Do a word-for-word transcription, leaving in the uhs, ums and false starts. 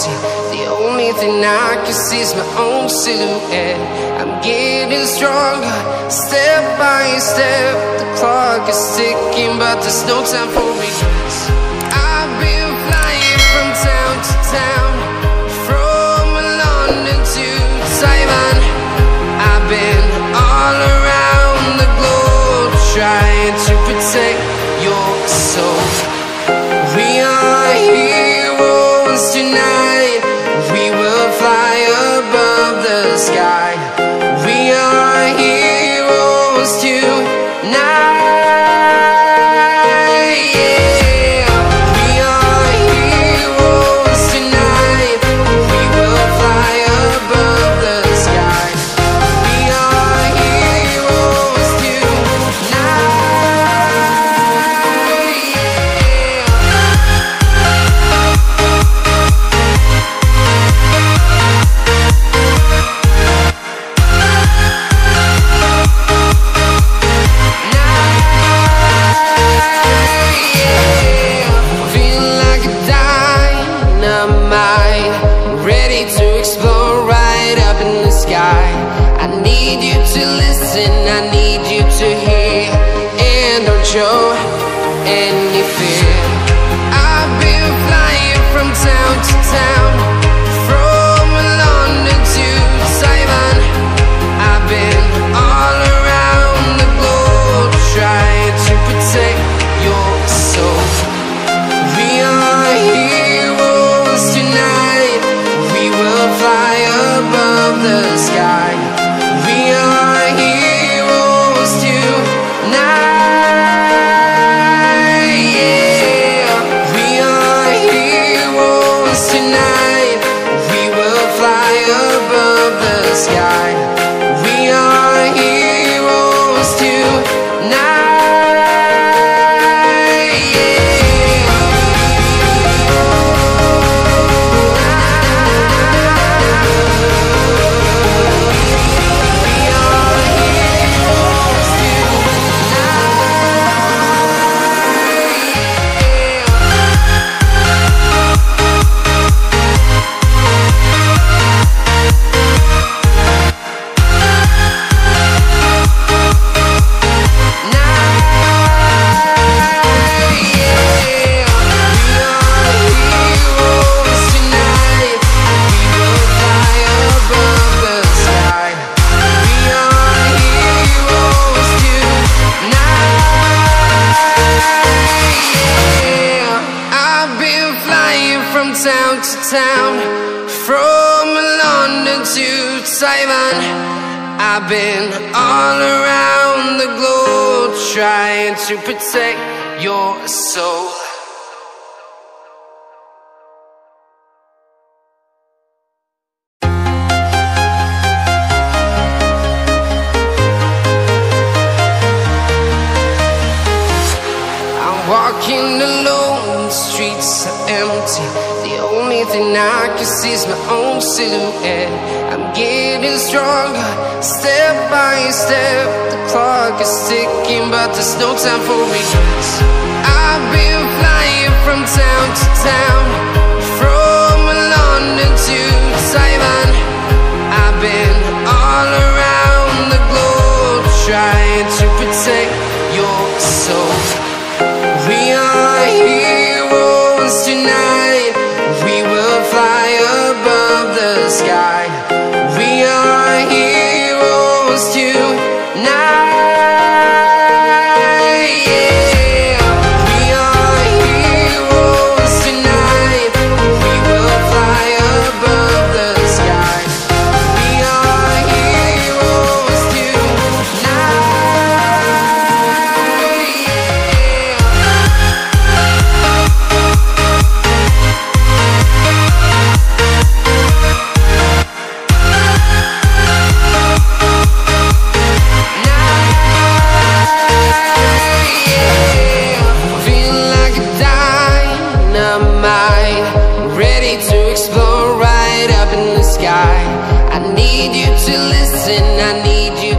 empty. The only thing I can see is my own silhouette. I'm getting stronger, step by step. The clock is ticking, but there's no time for regrets. I've been flying from town to town, from London to Taiwan. I've been all around the globe, trying to protect your soul. We are heroes tonight. We will fly above the sky. We are heroes tonight. Yeah. We are heroes tonight. We will fly above the sky. We are heroes tonight. I need you to listen, I need you to hear, and don't show any fear. I've been flying from town to town, from London to Taiwan. I've been all around the globe, trying to protect your soul. We are heroes tonight. We will fly above the sky. We are heroes tonight. Yeah. We are heroes tonight. We will fly above the sky. We are heroes tonight. Yeah. Town to town, from London to Taiwan. I've been all around the globe, trying to protect your soul. I'm walking alone, the streets are empty. The only thing I can see is my own silhouette. I'm getting stronger, step by step. The clock is ticking, but there's no time for regrets. I've been flying from town to town, from London to Taiwan. I've been all around the globe, trying to protect your soul. We are heroes tonight. We will fly above the sky. We are heroes tonight. Yeah. We are heroes tonight. We will fly above the sky. We are heroes tonight. I need you to listen, I need you